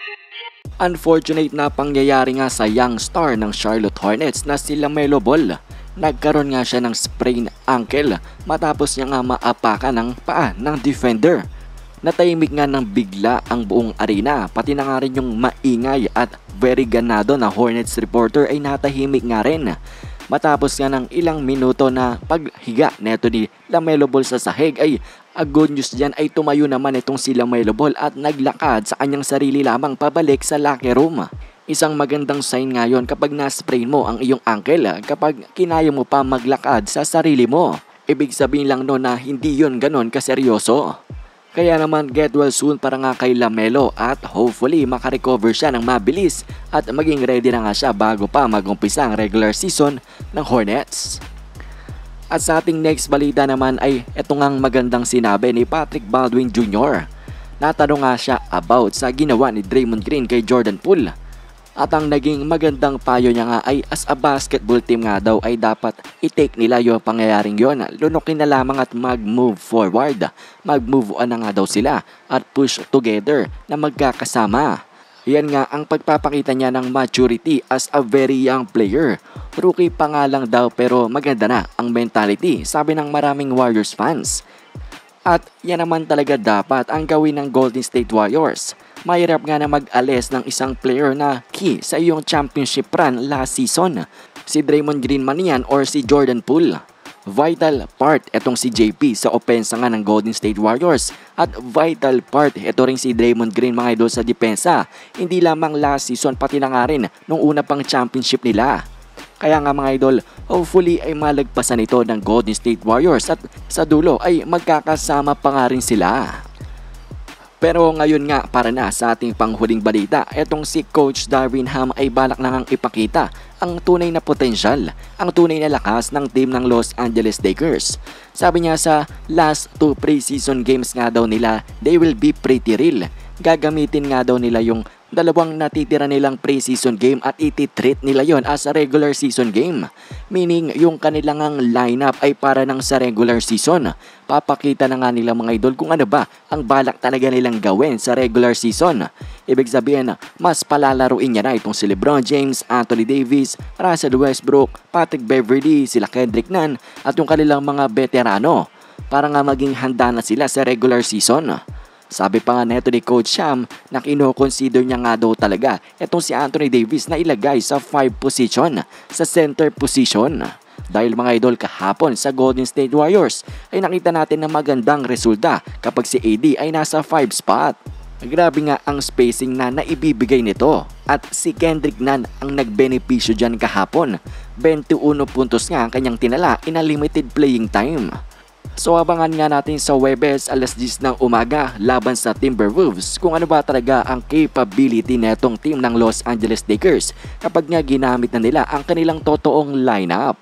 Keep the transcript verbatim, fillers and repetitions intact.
Unfortunate na pangyayari nga sa young star ng Charlotte Hornets na si LaMelo Ball. Nagkaroon nga siya ng sprain ankle matapos niya nga maapakan ng paa ng defender. Natahimik nga ng bigla ang buong arena, pati na nga rin yung maingay at very ganado na Hornets reporter ay natahimik nga rin. Matapos nga ng ilang minuto na paghiga neto ni LaMelo Ball sa sahig ay ang good news dyan ay tumayo naman itong si LaMelo Ball at naglakad sa kanyang sarili lamang pabalik sa locker room. Isang magandang sign ngayon kapag na-sprain mo ang iyong ankle kapag kinaya mo pa maglakad sa sarili mo. Ibig sabihin lang no na hindi yon ganon kaseryoso. Kaya naman get well soon para nga kay LaMelo at hopefully makarecover siya ng mabilis at maging ready na nga siya bago pa mag-umpisa ang regular season ng Hornets. At sa ating next balita naman ay eto ngang magandang sinabi ni Patrick Baldwin Junior Natanong nga siya about sa ginawa ni Draymond Green kay Jordan Poole. At ang naging magandang payo niya nga ay as a basketball team nga daw ay dapat i-take nila yung pangyayaring yon. Lunukin na lamang at mag-move forward. Mag-move on na nga daw sila at push together na magkakasama. Yan nga ang pagpapakita niya ng maturity as a very young player. Rookie pa nga lang daw pero maganda na ang mentality, sabi ng maraming Warriors fans. At yan naman talaga dapat ang gawin ng Golden State Warriors. Mahirap nga na mag-alis ng isang player na key sa iyong championship run last season. Si Draymond Green man yan or si Jordan Poole. Vital part etong si J P sa opensa nga ng Golden State Warriors. At vital part ito rin si Draymond Green mga idol sa depensa. Hindi lamang last season pati na nga rin nung una pang championship nila. Kaya nga mga idol, hopefully ay malagpasan ito ng Golden State Warriors at sa dulo ay magkakasama pa nga rin sila. Pero ngayon nga para na sa ating panghuling balita, etong si Coach Darvin Ham ay balak na ngang ipakita ang tunay na potensyal, ang tunay na lakas ng team ng Los Angeles Lakers. Sabi niya sa last two preseason games nga daw nila, they will be pretty real. Gagamitin nga daw nila yung dalawang natitira nilang preseason game at iti-treat nila yon as a regular season game. Meaning yung kanilang lineup ay para nang sa regular season. Papakita na nga nila mga idol kung ano ba ang balak talaga nilang gawin sa regular season. Ibig sabihin, mas palalaruin niya na itong si LeBron James, Anthony Davis, Russell Westbrook, Patrick Beverley, sila Kendrick Nunn at yung kanilang mga veterano para nga maging handa na sila sa regular season. Sabi pa nga neto ni Coach Sham na kino-consider niya nga daw talaga itong si Anthony Davis na ilagay sa five position, sa center position. Dahil mga idol kahapon sa Golden State Warriors ay nakita natin na magandang resulta kapag si A D ay nasa five spot. Grabe nga ang spacing na naibibigay nito at si Kendrick Nunn ang nagbenepisyo dyan kahapon. twenty-one puntos nga ang kanyang tinala in a limited playing time. So abangan nga natin sa Webes alas diyes ng umaga laban sa Timberwolves kung ano ba talaga ang capability netong team ng Los Angeles Lakers kapag nga ginamit na nila ang kanilang totoong lineup.